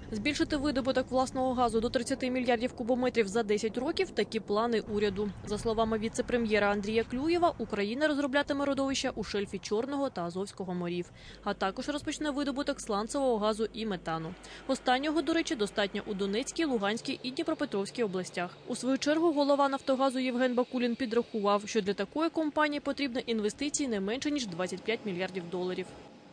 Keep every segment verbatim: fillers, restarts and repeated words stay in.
Збільшити видобуток власного газу до тридцяти мільярдів кубометрів за десять років – такі плани уряду. За словами віце-прем'єра Андрія Клюєва, Україна розроблятиме родовища у шельфі Чорного та Азовського морів. А також розпочне видобуток сланцевого газу і метану. Останнього, до речі, достатньо у Донецькій, Луганській і Дніпропетровській областях. У свою чергу голова «Нафтогазу» Євген Бакулін підрахував, що для такої компанії потрібно інвестицій не менше, ніж двадцять п'ять мільярдів доларів.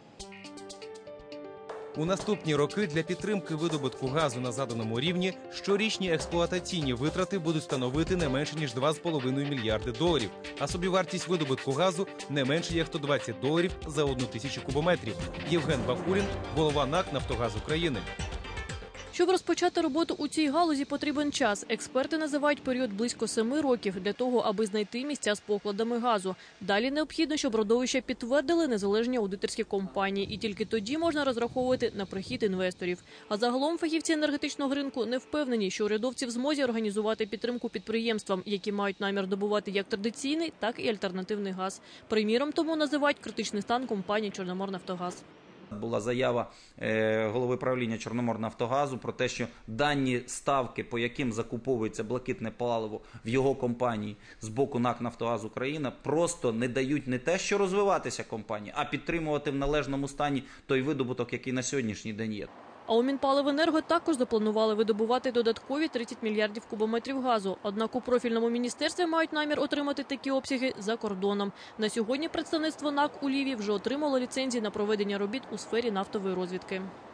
У наступні роки для підтримки видобутку газу на заданому рівні щорічні експлуатаційні витрати будуть становити не менше, ніж два з половиною мільярди доларів, а собівартість видобутку газу не менше, як сто двадцять доларів за одну тисячу кубометрів. Євген Бакулін, голова НАК «Нафтогаз України». Щоб розпочати роботу у цій галузі, потрібен час. Експерти називають період близько семи років для того, аби знайти місця з покладами газу. Далі необхідно, щоб родовища підтвердили незалежні аудиторські компанії. І тільки тоді можна розраховувати на прихід інвесторів. А загалом фахівці енергетичного ринку не впевнені, що урядовці в змозі організувати підтримку підприємствам, які мають намір добувати як традиційний, так і альтернативний газ. Приміром тому називають критичний стан компанії «Чорноморнафтогаз». Була заява голови правління «Чорноморнафтогазу» про те, що дані ставки, по яким закуповується блакитне паливо в його компанії з боку НАК «Нафтогаз Україна», просто не дають не те, що розвиватися компанії, а підтримувати в належному стані той видобуток, який на сьогоднішній день є. А у Мінпаливенерго також запланували видобувати додаткові тридцять мільярдів кубометрів газу. Однак у профільному міністерстві мають намір отримати такі обсяги за кордоном. На сьогодні представництво НАК у Львові вже отримало ліцензії на проведення робіт у сфері нафтової розвідки.